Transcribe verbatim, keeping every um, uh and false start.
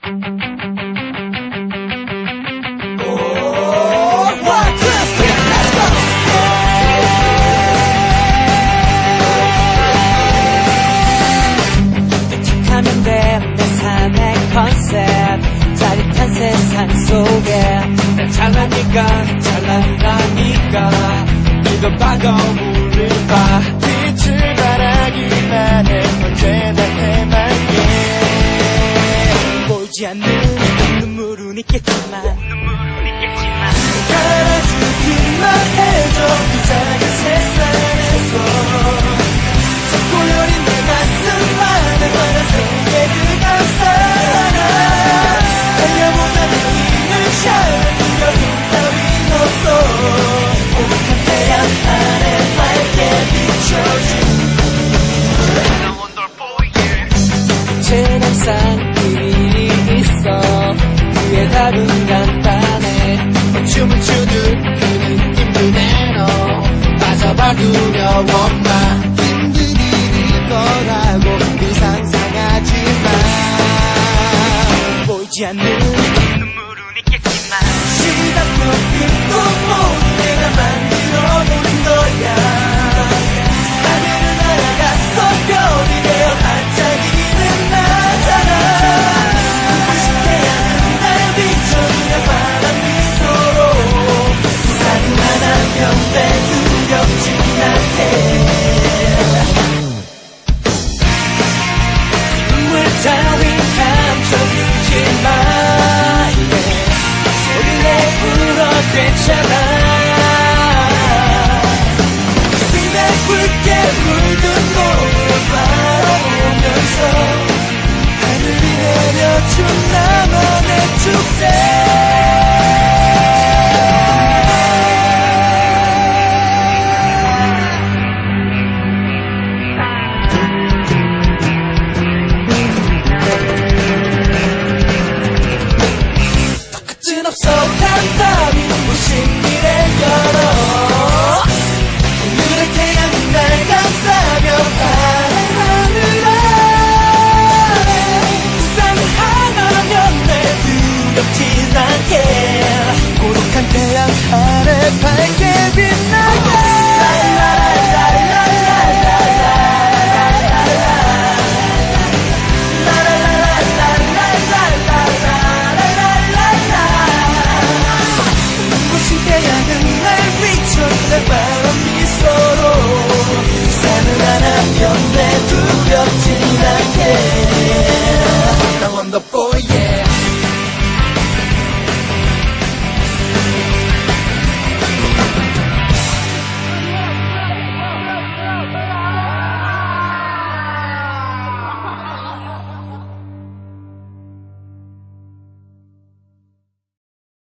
하면 돼, 내 삶의 컨셉. 짜릿한 세상 속에 난 잘나니까 잘난다니까 이도 반가움을 봐. 빛을 바라기만 해. 언제나 해맑게 보이지 않는 눈물은 있겠지만 알아주기만 해줘. 이 작은 세상에서 자꾸 여린 내 가슴 안에 파란색의 그가 살아. 달려보자는 힘을 샤는 여긴 따윈 없어. 오붓한 태양 아래 밝게 비춰준 세상상 비밀이 있어. 그의 답은 간단해. 춤을 추듯 그 느낌 그대로 빠져봐. 두려워 마. 힘든 일일 거라고 그 상상하지마. 보이지 않는 눈물은 있겠지만 시작도 끝도 모두